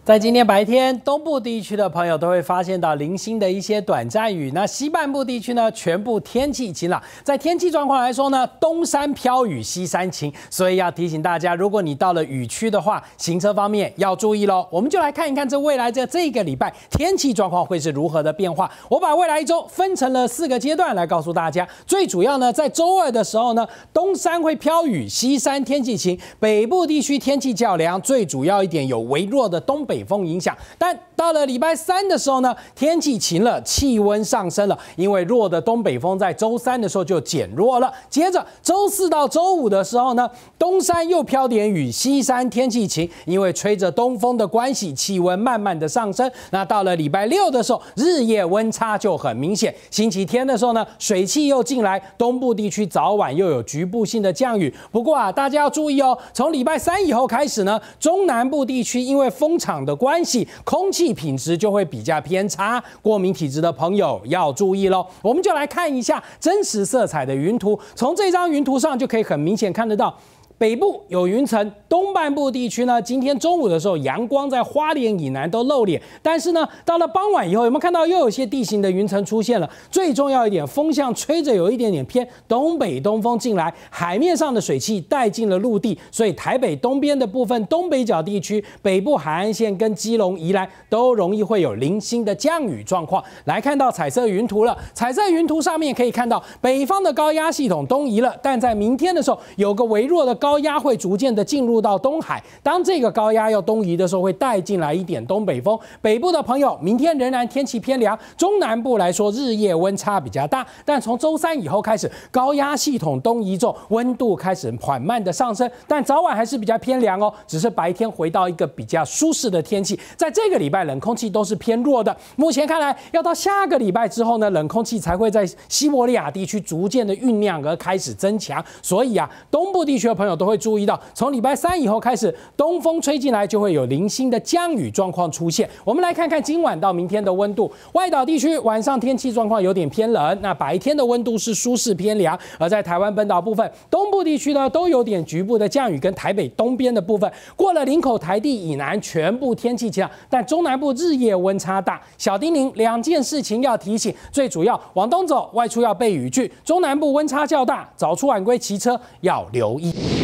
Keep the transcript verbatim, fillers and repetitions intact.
在今天白天，东部地区的朋友都会发现到零星的一些短暂雨。那西半部地区呢，全部天气晴朗。在天气状况来说呢，东山飘雨，西山晴，所以要提醒大家，如果你到了雨区的话，行车方面要注意喽。我们就来看一看这未来这这个礼拜天气状况会是如何的变化。我把未来一周分成了四个阶段来告诉大家。最主要呢，在周二的时候呢，东山会飘雨，西山天气晴，北部地区天气较凉，最主要一点有微弱的东北。北风影响，但到了礼拜三的时候呢，天气晴了，气温上升了，因为弱的东北风在周三的时候就减弱了。接着周四到周五的时候呢，东山又飘点雨，西山天气晴，因为吹着东风的关系，气温慢慢的上升。那到了礼拜六的时候，日夜温差就很明显。星期天的时候呢，水汽又进来，东部地区早晚又有局部性的降雨。不过啊，大家要注意哦，从礼拜三以后开始呢，中南部地区因为风场的关系，空气品质就会比较偏差，过敏体质的朋友要注意咯。我们就来看一下真实色彩的云图，从这张云图上就可以很明显看得到。北部有云层，东半部地区呢，今天中午的时候，阳光在花莲以南都露脸，但是呢，到了傍晚以后，有没有看到又有些地形的云层出现了？最重要一点，风向吹着有一点点偏东北东风进来，海面上的水汽带进了陆地，所以台北东边的部分、东北角地区、北部海岸线跟基隆、宜兰都容易会有零星的降雨状况。来看到彩色云图了，彩色云图上面可以看到北方的高压系统东移了，但在明天的时候，有个微弱的高压会逐渐的进入到东海，当这个高压要东移的时候，会带进来一点东北风。北部的朋友，明天仍然天气偏凉，中南部来说日夜温差比较大，但从周三以后开始，高压系统东移之后，温度开始缓慢的上升，但早晚还是比较偏凉哦，只是白天回到一个比较舒适的天气。在这个礼拜，冷空气都是偏弱的，目前看来要到下个礼拜之后呢，冷空气才会在西伯利亚地区逐渐的酝酿而开始增强，所以啊，东部地区的朋友都会注意到，从礼拜三以后开始，东风吹进来就会有零星的降雨状况出现。我们来看看今晚到明天的温度。外岛地区晚上天气状况有点偏冷，那白天的温度是舒适偏凉。而在台湾本岛部分，东部地区呢都有点局部的降雨，跟台北东边的部分，过了林口台地以南，全部天气晴朗，但中南部日夜温差大。小叮咛两件事情要提醒，最主要往东走，外出要备雨具；中南部温差较大，早出晚归骑车要留意。